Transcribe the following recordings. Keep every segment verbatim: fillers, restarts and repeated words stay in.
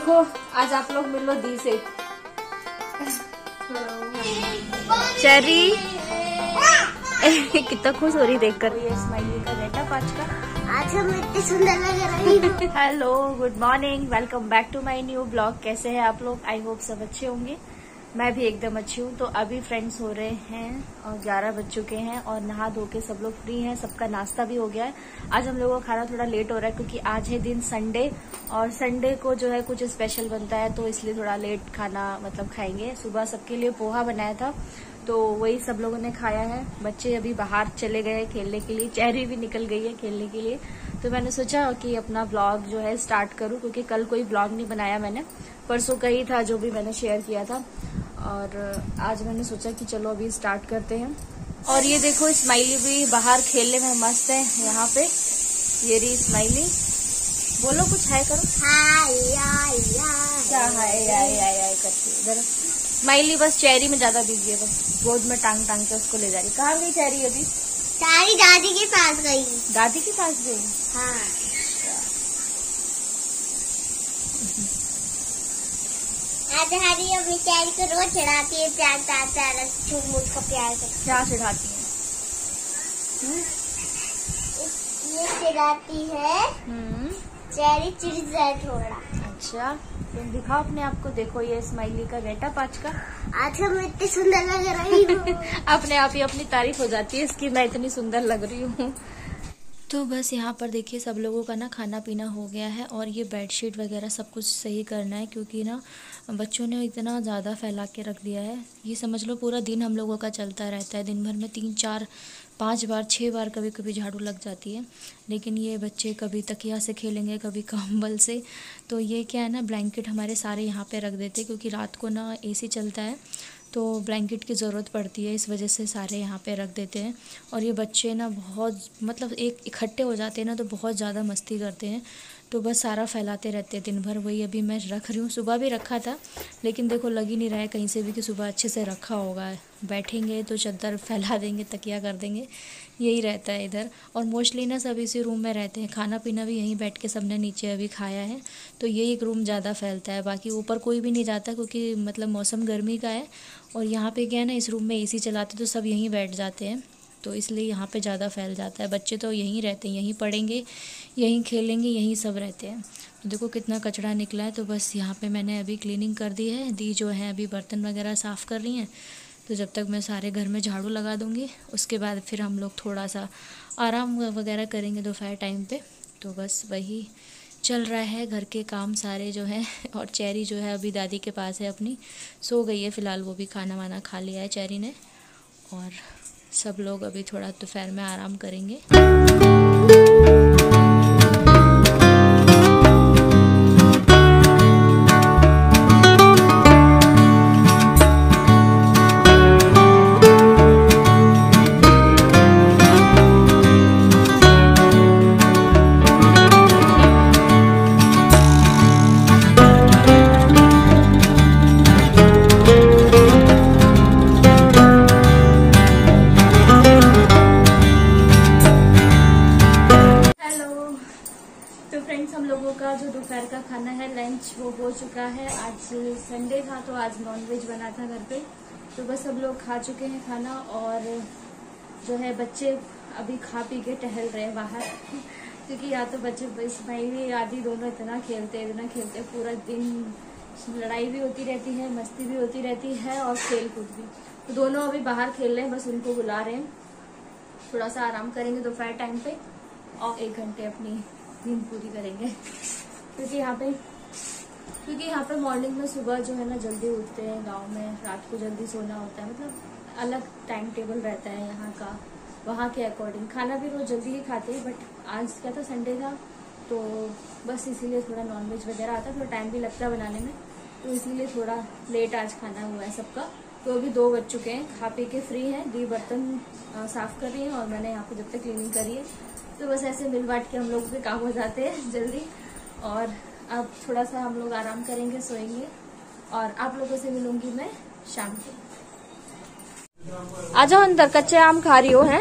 देखो आज आप लोग मिलो दी से। चेरी कितना खुश हो रही देखकर। ये स्माइली का गेटअप आज का। आज हम इतनी सुंदर लग रही है। Hello, good morning, welcome back to my new blog. कैसे हैं आप लोग? आई होप सब अच्छे होंगे। मैं भी एकदम अच्छी हूँ। तो अभी फ्रेंड्स हो रहे हैं और ग्यारह बज चुके हैं और नहा धो के सब लोग फ्री हैं। सबका नाश्ता भी हो गया है। आज हम लोगों का खाना थोड़ा लेट हो रहा है क्योंकि आज है दिन संडे और संडे को जो है कुछ स्पेशल बनता है, तो इसलिए थोड़ा लेट खाना मतलब खाएंगे। सुबह सबके लिए पोहा बनाया था तो वही सब लोगों ने खाया है। बच्चे अभी बाहर चले गए हैं खेलने के लिए। चेरी भी निकल गई है खेलने के लिए। तो मैंने सोचा कि अपना व्लॉग जो है स्टार्ट करूं क्योंकि कल कोई व्लॉग नहीं बनाया मैंने। परसों का ही था जो भी मैंने शेयर किया था और आज मैंने सोचा कि चलो अभी स्टार्ट करते हैं। और ये देखो स्माइली भी बाहर खेलने में मस्त है। यहाँ पे ये रही स्माइली। बोलो कुछ हाय करो। हाय हाय हाय। क्या हाय हाय हाय हाय करती इधर। स्माइली बस चेरी में ज्यादा बिजी है, बस गोद में टांग टांग के उसको ले जा रही। कहाँ गई चेरी अभी? सारी दादी के पास गई। दादी के पास गई? हाँ। आज हरी अपनी चेरी को रोज चढ़ाती है, प्यार प्यार प्यार चूम उसका प्यार करती। क्या चढ़ाती है? ये चढ़ाती है हम्म चेरी चिड़िया है थोड़ा। अच्छा, तुम दिखाओ अपने आप को। देखो ये स्माइली का गेटअप आज का। आज हम इतनी सुंदर लग रही हूँ। अपने आप ही अपनी तारीफ हो जाती है इसकी, मैं इतनी सुंदर लग रही हूँ। तो बस यहाँ पर देखिए सब लोगों का ना खाना पीना हो गया है और ये बेडशीट वगैरह सब कुछ सही करना है क्योंकि ना बच्चों ने इतना ज़्यादा फैला के रख दिया है। ये समझ लो पूरा दिन हम लोगों का चलता रहता है। दिन भर में तीन चार पांच बार छः बार कभी कभी झाड़ू लग जाती है। लेकिन ये बच्चे कभी तकिया से खेलेंगे कभी कंबल से। तो ये क्या है ना, ब्लैंकेट हमारे सारे यहाँ पे रख देते हैं क्योंकि रात को ना एसी चलता है तो ब्लैंकेट की ज़रूरत पड़ती है। इस वजह से सारे यहाँ पे रख देते हैं। और ये बच्चे ना बहुत मतलब एक इकट्ठे हो जाते हैं ना तो बहुत ज़्यादा मस्ती करते हैं। तो बस सारा फैलाते रहते हैं दिन भर। वही अभी मैं रख रही हूँ। सुबह भी रखा था लेकिन देखो लग ही नहीं रहा है कहीं से भी कि सुबह अच्छे से रखा होगा। बैठेंगे तो चादर फैला देंगे, तकिया कर देंगे, यही रहता है इधर। और मोस्टली ना सब इसी रूम में रहते हैं। खाना पीना भी यहीं बैठ के सबने नीचे अभी खाया है तो ये एक रूम ज़्यादा फैलता है। बाकी ऊपर कोई भी नहीं जाता क्योंकि मतलब मौसम गर्मी का है और यहाँ पे क्या है ना, इस रूम में एसी चलाते तो सब यहीं बैठ जाते हैं तो इसलिए यहाँ पे ज़्यादा फैल जाता है। बच्चे तो यहीं रहते हैं, यहीं पढ़ेंगे, यहीं खेलेंगे, यहीं सब रहते हैं। तो देखो कितना कचरा निकला है। तो बस यहाँ पे मैंने अभी क्लीनिंग कर दी है। दी जो है अभी बर्तन वगैरह साफ़ कर रही हैं। तो जब तक मैं सारे घर में झाड़ू लगा दूँगी उसके बाद फिर हम लोग थोड़ा सा आराम वगैरह करेंगे दोपहर टाइम पे। तो बस वही चल रहा है घर के काम सारे जो है। और चेरी जो है अभी दादी के पास है अपनी, सो गई है फ़िलहाल। वो भी खाना वाना खा लिया है चेरी ने। और सब लोग अभी थोड़ा दोपहर में आराम करेंगे। हम लोगों का जो दोपहर का खाना है लंच वो हो चुका है। आज संडे था तो आज नॉनवेज बना था घर पे। तो बस सब लोग खा चुके हैं खाना और जो है बच्चे अभी खा पी के टहल रहे हैं बाहर। क्योंकि या तो बच्चे स्माइली आदि दोनों इतना खेलते हैं इतना खेलते हैं पूरा दिन। लड़ाई भी होती रहती है, मस्ती भी होती रहती है और खेल कूद भी। तो दोनों अभी बाहर खेल रहे हैं, बस उनको बुला रहे हैं। थोड़ा सा आराम करेंगे दोपहर टाइम पे और एक घंटे अपनी नींद पूरी करेंगे। क्योंकि यहाँ पे क्योंकि यहाँ पे मॉर्निंग में सुबह जो है ना जल्दी उठते हैं गांव में, रात को जल्दी सोना होता है। मतलब अलग टाइम टेबल रहता है यहाँ का, वहाँ के अकॉर्डिंग। खाना भी रोज जल्दी ही खाते हैं बट आज क्या था, संडे था तो बस इसीलिए थोड़ा नॉनवेज वगैरह आता है, थोड़ा टाइम भी लगता है बनाने में तो इसीलिए थोड़ा लेट आज खाना हुआ है सबका। तो अभी दो बज चुके हैं, खा पी के फ्री हैं। दी बर्तन साफ कर रही है और मैंने यहाँ पे जब तक क्लीनिंग करी है। तो बस ऐसे मिल बांट के हम लोगों के काम हो जाते हैं जल्दी। और अब थोड़ा सा हम लोग आराम करेंगे, सोएंगे और आप लोगों से मिलूंगी मैं शाम को। आ जाओ अंदर, कच्चे आम खा रही हो हैं?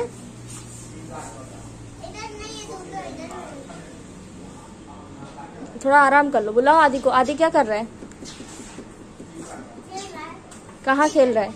थोड़ा आराम कर लो। बुलाओ आदि को। आदि क्या कर रहा है? कहाँ खेल रहा है?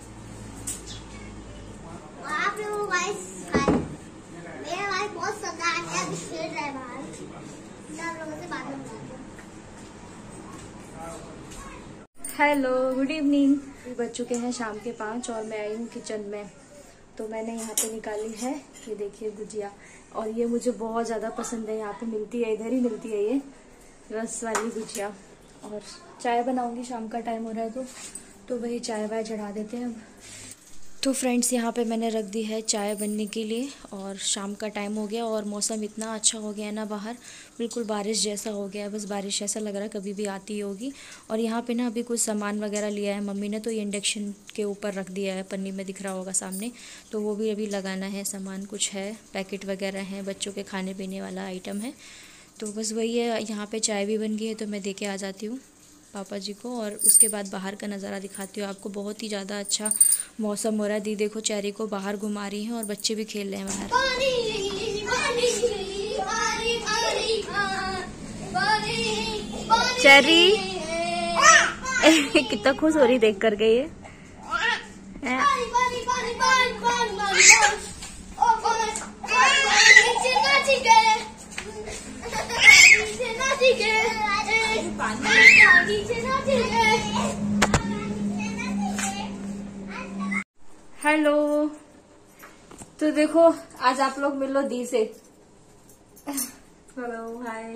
Hello, good evening. बज चुके हैं शाम के पाँच और मैं आई हूँ किचन में। तो मैंने यहाँ पे निकाली है, ये देखिए गुजिया, और ये मुझे बहुत ज़्यादा पसंद है। यहाँ पे मिलती है, इधर ही मिलती है ये रस वाली गुजिया। और चाय बनाऊंगी, शाम का टाइम हो रहा है तो तो वही चाय वाय चढ़ा देते हैं अब। तो फ्रेंड्स, यहाँ पे मैंने रख दी है चाय बनने के लिए, और शाम का टाइम हो गया और मौसम इतना अच्छा हो गया है ना, बाहर बिल्कुल बारिश जैसा हो गया है। बस बारिश ऐसा लग रहा है कभी भी आती होगी। और यहाँ पे ना अभी कुछ सामान वगैरह लिया है मम्मी ने, तो ये इंडक्शन के ऊपर रख दिया है, पन्नी में दिख रहा होगा सामने। तो वो भी अभी लगाना है, सामान कुछ है, पैकेट वगैरह हैं, बच्चों के खाने पीने वाला आइटम है। तो बस वही है। यहाँ पर चाय भी बन गई है, तो मैं दे के आ जाती हूँ पापा जी को, और उसके बाद बाहर का नज़ारा दिखाती हूँ आपको। बहुत ही ज़्यादा अच्छा मौसम हो रहा है। दी देखो चेरी को बाहर घुमा रही हैं और बच्चे भी खेल रहे हैं बाहर। पानी, पानी, पानी, पानी, पानी, चेरी कितना खुश हो रही देख करके ये। हेलो, तो देखो आज आप लोग मिलो दी से। Hello, hi.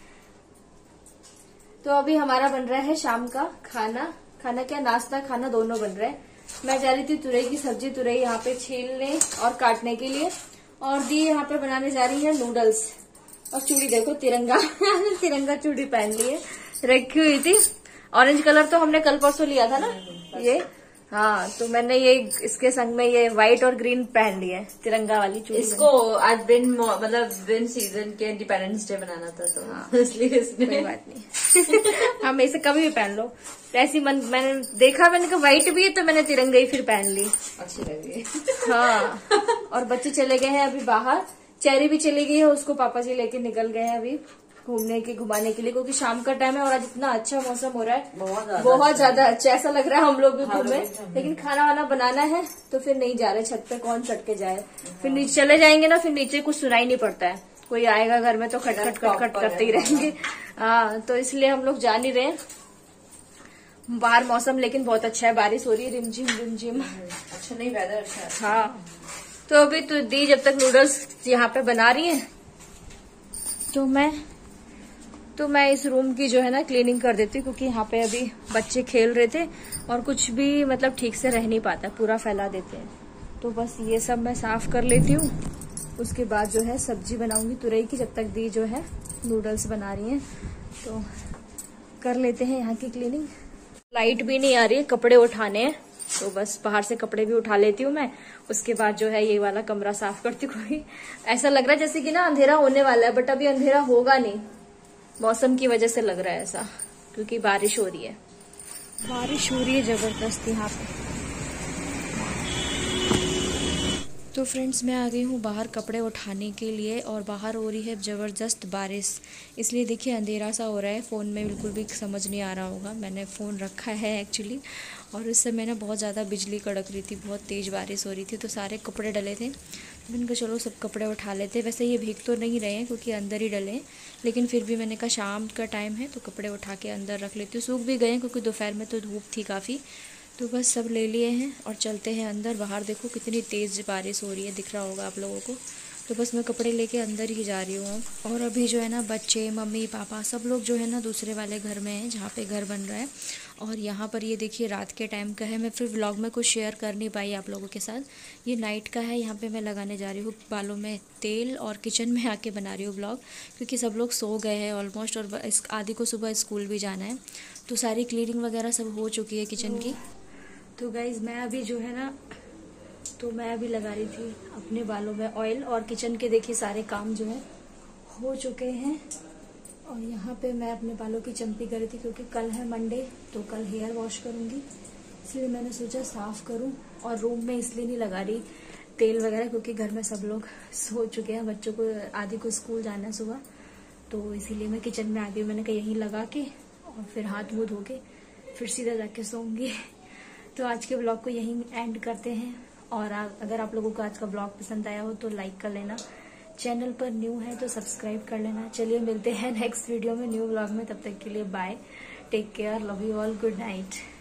तो अभी हमारा बन रहा है शाम का खाना। खाना क्या, नाश्ता खाना दोनों बन रहा है। मैं जा रही थी तुरई की सब्जी, तुरई यहाँ पे छीलने और काटने के लिए, और दी यहाँ पे बनाने जा रही है नूडल्स। और चूड़ी देखो, तिरंगा तिरंगा चूड़ी पहन ली है, रखी हुई थी। ऑरेंज कलर तो हमने कल परसों लिया था ना ये, हाँ, तो मैंने ये इसके संग में ये व्हाइट और ग्रीन पहन लिया है, तिरंगा वाली चूड़ी। इसको आज बिन मतलब बिन सीजन के इंडिपेंडेंस डे बनाना था, तो हाँ, इसलिए इसने। कोई बात नहीं हम इसे कभी भी पहन लो। ऐसी मन मैंने देखा, मैंने कहा व्हाइट भी है, तो मैंने तिरंगा ही फिर पहन ली, अच्छी लगी। हाँ। और बच्चे चले गए हैं अभी बाहर, चेरी भी चली गई है, उसको पापा जी लेके निकल गए हैं अभी घूमने के घुमाने के लिए, क्योंकि शाम का टाइम है और आज इतना अच्छा मौसम हो रहा है, बहुत ज्यादा अच्छा। ऐसा लग रहा है हम लोग भी घूमे, लेकिन खाना वाना बनाना है तो फिर नहीं जा रहे छत पे, कौन चढ़ के जाए। फिर नीचे चले जाएंगे ना, फिर नीचे कुछ सुनाई नहीं पड़ता है, कोई आएगा घर में तो खटखट खटखट करते ही रहेंगे। हाँ, तो इसलिए हम लोग जा नहीं रहे। बाहर मौसम लेकिन बहुत अच्छा है, बारिश हो रही है रिमझिम रिमझिम। अच्छा, नहीं वेदर अच्छा है। हाँ, तो अभी तो दी जब तक नूडल्स यहाँ पे बना रही है, तो मैं तो मैं इस रूम की जो है ना क्लीनिंग कर देती हूँ, क्योंकि यहाँ पे अभी बच्चे खेल रहे थे और कुछ भी मतलब ठीक से रह नहीं पाता, पूरा फैला देते हैं। तो बस ये सब मैं साफ कर लेती हूँ। उसके बाद जो है सब्जी बनाऊंगी तुरई की, जब तक दी जो है नूडल्स बना रही हैं, तो कर लेते हैं यहाँ की क्लीनिंग। लाइट भी नहीं आ रही है, कपड़े उठाने हैं, तो बस बाहर से कपड़े भी उठा लेती हूँ मैं। उसके बाद जो है ये वाला कमरा साफ करती हूँ। ऐसा लग रहा है जैसे कि ना अंधेरा होने वाला है, बट अभी अंधेरा होगा नहीं, मौसम की वजह से लग रहा है ऐसा, क्योंकि बारिश हो रही है, बारिश हो रही है जबरदस्त यहाँ पे। तो फ्रेंड्स, मैं आ गई हूँ बाहर कपड़े उठाने के लिए, और बाहर हो रही है ज़बरदस्त बारिश, इसलिए देखिए अंधेरा सा हो रहा है। फ़ोन में बिल्कुल भी समझ नहीं आ रहा होगा, मैंने फ़ोन रखा है एक्चुअली, और उस समय ना बहुत ज़्यादा बिजली कड़क रही थी, बहुत तेज़ बारिश हो रही थी, तो सारे कपड़े डले थे। तो मैंने कहा चलो सब कपड़े उठा लेते। वैसे ये भीग तो नहीं रहे हैं क्योंकि अंदर ही डले हैं, लेकिन फिर भी मैंने कहा शाम का टाइम है तो कपड़े उठा के अंदर रख लेती हूँ। सूख भी गए हैं क्योंकि दोपहर में तो धूप थी काफ़ी। तो बस सब ले लिए हैं और चलते हैं अंदर। बाहर देखो कितनी तेज़ बारिश हो रही है, दिख रहा होगा आप लोगों को। तो बस मैं कपड़े लेके अंदर ही जा रही हूँ। और अभी जो है ना बच्चे, मम्मी पापा सब लोग जो है ना दूसरे वाले घर में हैं जहाँ पे घर बन रहा है। और यहाँ पर ये देखिए रात के टाइम का है, मैं फिर व्लॉग में कुछ शेयर कर नहीं पाई आप लोगों के साथ। ये नाइट का है, यहाँ पे मैं लगाने जा रही हूँ बालों में तेल, और किचन में आके बना रही हूँ व्लॉग, क्योंकि सब लोग सो गए हैं ऑलमोस्ट, और इस आदि को सुबह स्कूल भी जाना है। तो सारी क्लीनिंग वगैरह सब हो चुकी है किचन की। तो गाइज़ मैं अभी जो है ना तो मैं अभी लगा रही थी अपने बालों में ऑयल, और किचन के देखिए सारे काम जो है हो चुके हैं। और यहाँ पे मैं अपने बालों की चंपी कर रही थी, क्योंकि कल है मंडे तो कल हेयर वॉश करूँगी, इसलिए मैंने सोचा साफ़ करूँ। और रूम में इसलिए नहीं लगा रही तेल वगैरह, क्योंकि घर में सब लोग सो चुके हैं, बच्चों को आदि को स्कूल जाना है सुबह, तो इसीलिए मैं किचन में आ गई। मैंने कहा यहीं लगा के और फिर हाथ मुंह धो के फिर सीधा जाके सोऊंगी। तो आज के ब्लॉग को यहीं एंड करते हैं। और आ, अगर आप लोगों को आज का ब्लॉग पसंद आया हो तो लाइक कर लेना, चैनल पर न्यू है तो सब्सक्राइब कर लेना। चलिए मिलते हैं नेक्स्ट वीडियो में न्यू ब्लॉग में, तब तक के लिए bye, take care, love you all, good night.